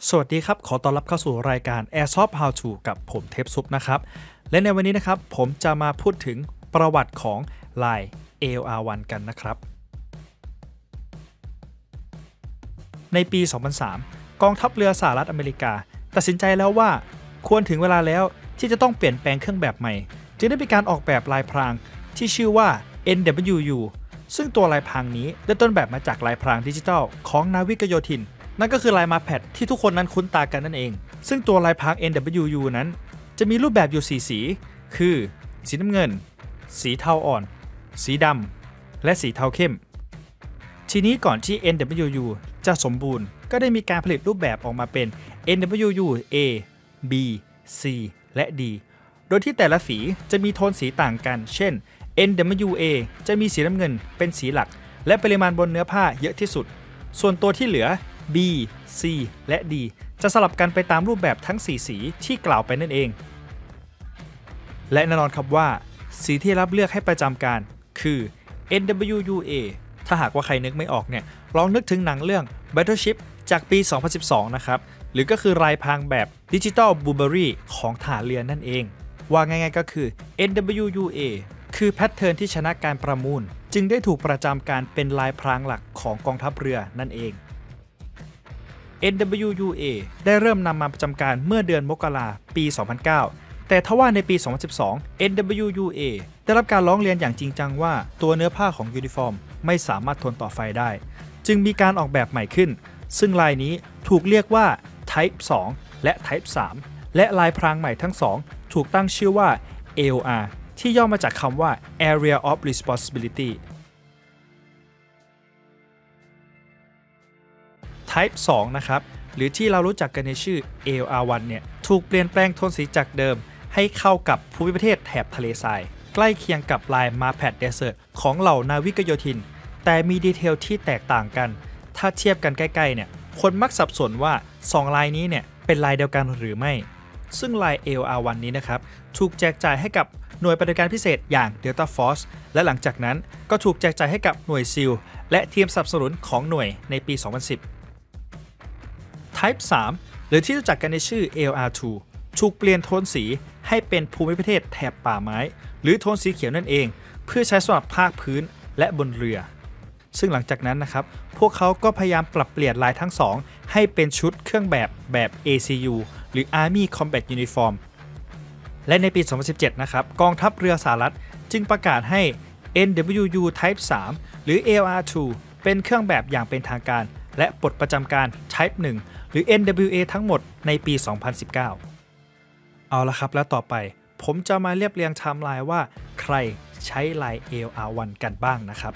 สวัสดีครับขอต้อนรับเข้าสู่รายการ Airsoft How To กับผมเทปซุปนะครับและในวันนี้นะครับผมจะมาพูดถึงประวัติของลาย ALR1 กันนะครับในปี 2003 กองทัพเรือสหรัฐอเมริกาตัดสินใจแล้วว่าควรถึงเวลาแล้วที่จะต้องเปลี่ยนแปลงเครื่องแบบใหม่จึงได้มีการออกแบบลายพรางที่ชื่อว่า NWU ซึ่งตัวลายพรางนี้ได้ต้นแบบมาจากลายพรางดิจิทัลของนาวิกโยธินนั่นก็คือลายมาแพดที่ทุกคนนั้นคุ้นตากันนั่นเองซึ่งตัวลายพราง NWU นั้นจะมีรูปแบบอยู่4สีคือสีน้ำเงินสีเทาอ่อนสีดำและสีเทาเข้มทีนี้ก่อนที่ NWU จะสมบูรณ์ก็ได้มีการผลิตรูปแบบออกมาเป็น NWU A B C และ D โดยที่แต่ละสีจะมีโทนสีต่างกันเช่น NWA จะมีสีน้ำเงินเป็นสีหลักและปริมาณบนเนื้อผ้าเยอะที่สุดส่วนตัวที่เหลือ B C และ D จะสลับกันไปตามรูปแบบทั้ง4สีที่กล่าวไปนั่นเองและแน่นอนครับว่าสีที่รับเลือกให้ประจำการคือ NWUA ถ้าหากว่าใครนึกไม่ออกเนี่ยลองนึกถึงหนังเรื่อง Battleship จากปี 2012 นะครับหรือก็คือลายพรางแบบดิจิตอลบลูเบอรี่ของทหารเรือนั่นเองว่าง่ายๆก็คือ NWUA คือแพทเทิร์นที่ชนะการประมูลจึงได้ถูกประจำการเป็นลายพรางหลักของกองทัพเรือนั่นเอง NWUA ได้เริ่มนำมาประจำการเมื่อเดือนมกราปี 2009 แต่ทว่าในปี 2012 NWUA ได้รับการร้องเรียนอย่างจริงจังว่าตัวเนื้อผ้าของยูนิฟอร์มไม่สามารถทนต่อไฟได้จึงมีการออกแบบใหม่ขึ้นซึ่งลายนี้ถูกเรียกว่า Type 2 และ Type 3 และลายพรางใหม่ทั้งสองถูกตั้งชื่อว่า AOR ที่ย่อมาจากคำว่า Area of Responsibility Type 2 นะครับหรือที่เรารู้จักกันในชื่อ ALR1 เนี่ยถูกเปลี่ยนแปลงโทนสีจากเดิมให้เข้ากับภูมิประเทศแถบทะเลทรายใกล้เคียงกับลายมาแพดเดสเซอร์ตของเหล่านาวิกโยธินแต่มีดีเทลที่แตกต่างกันถ้าเทียบกันใกล้ๆเนี่ยคนมักสับสนว่า2ลายนี้เนี่ยเป็นลายเดียวกันหรือไม่ซึ่งลาย ALR1 นี้นะครับถูกแจกจ่ายให้กับหน่วยปฏิบัติการพิเศษอย่าง Delta Force และหลังจากนั้นก็ถูกแจกจ่ายให้กับหน่วยซีลและทีมสนับสนุนของหน่วยในปี 2010 Type 3 หรือที่รู้จักกันในชื่อ ALR2 ถูกเปลี่ยนโทนสีให้เป็นภูมิประเทศแถบป่าไม้หรือโทนสีเขียวนั่นเองเพื่อใช้สำหรับภาคพื้นและบนเรือซึ่งหลังจากนั้นนะครับพวกเขาก็พยายามปรับเปลี่ยนลายทั้งสองให้เป็นชุดเครื่องแบบ ACU หรือ Army Combat Uniform และในปี 2017 นะครับกองทัพเรือสหรัฐจึงประกาศให้ NWU Type 3 หรือ ALR2 เป็นเครื่องแบบอย่างเป็นทางการและปลดประจำการ Type 1 หรือ NWA ทั้งหมดในปี 2019 เอาละครับแล้วต่อไปผมจะมาเรียบเรียงไทม์ไลน์ว่าใครใช้ลาย ALR1 กันบ้างนะครับ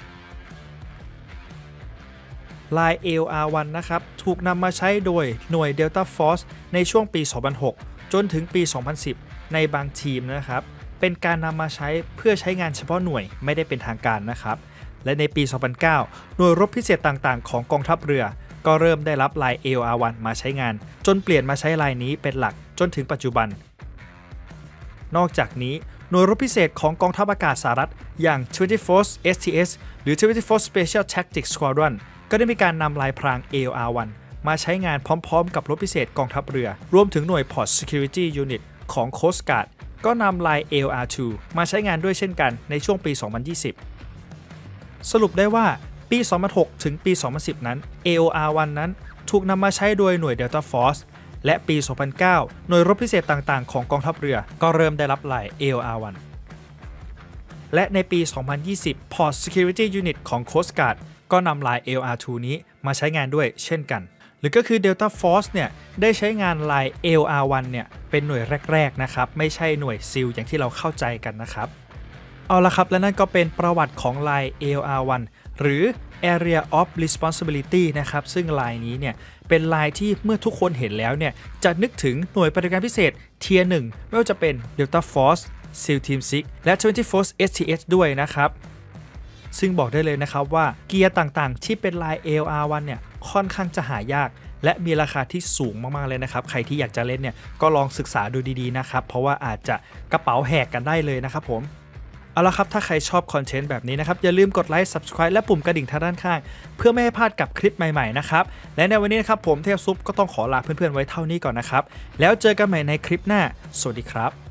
ลาย ALR1 นะครับถูกนำมาใช้โดยหน่วย Delta Force ในช่วงปี 2006 จนถึงปี 2010 ในบางทีมนะครับเป็นการนำมาใช้เพื่อใช้งานเฉพาะหน่วยไม่ได้เป็นทางการนะครับและในปี 2009 หน่วยรบพิเศษต่างๆของกองทัพเรือก็เริ่มได้รับลาย ALR1 มาใช้งานจนเปลี่ยนมาใช้ลายนี้เป็นหลักจนถึงปัจจุบันนอกจากนี้หน่วยรบพิเศษของกองทัพอากาศสหรัฐอย่าง 24th STS หรือ 24th Special Tactics Squadron ก็ได้มีการนำลายพราง ALR1 มาใช้งานพร้อมๆกับรบพิเศษกองทัพเรือรวมถึงหน่วย Port Security Unit ของ Coast Guard ก็นำลาย ALR2 มาใช้งานด้วยเช่นกันในช่วงปี 2020 สรุปได้ว่าปี 2006 ถึงปี 2010 นั้น ALR1 นั้นถูกนำมาใช้โดยหน่วย Delta Force และปี 2009 หน่วยรบพิเศษต่างๆของกองทัพเรือก็เริ่มได้รับลาย ALR1 และในปี 2020 Port Security Unit ของ Coast Guard ก็นำลาย ALR2 นี้มาใช้งานด้วยเช่นกันหรือก็คือ Delta Force เนี่ยได้ใช้งานลาย ALR1 เนี่ยเป็นหน่วยแรกๆนะครับไม่ใช่หน่วยซีลอย่างที่เราเข้าใจกันนะครับเอาละครับและนั่นก็เป็นประวัติของลาย ALR1 หรือ Area of Responsibility นะครับซึ่งลายนี้เนี่ยเป็นลายที่เมื่อทุกคนเห็นแล้วเนี่ยจะนึกถึงหน่วยปฏิบัติการพิเศษ Tier 1 ไม่ว่าจะเป็น Delta Force SEAL Team 6 และ 24th STS ด้วยนะครับซึ่งบอกได้เลยนะครับว่าเกียร์ต่างๆที่เป็นลาย ALR1 เนี่ยค่อนข้างจะหายากและมีราคาที่สูงมากๆเลยนะครับใครที่อยากจะเล่นเนี่ยก็ลองศึกษาดูดีๆนะครับเพราะว่าอาจจะกระเป๋าแหกกันได้เลยนะครับผมเอาละครับถ้าใครชอบคอนเทนต์แบบนี้นะครับอย่าลืมกดไลค์ Subscribe และปุ่มกระดิ่งทางด้านข้างเพื่อไม่ให้พลาดกับคลิปใหม่ๆนะครับและในวันนี้นะครับผมเทพซุปก็ต้องขอลาเพื่อนๆไว้เท่านี้ก่อนนะครับแล้วเจอกันใหม่ในคลิปหน้าสวัสดีครับ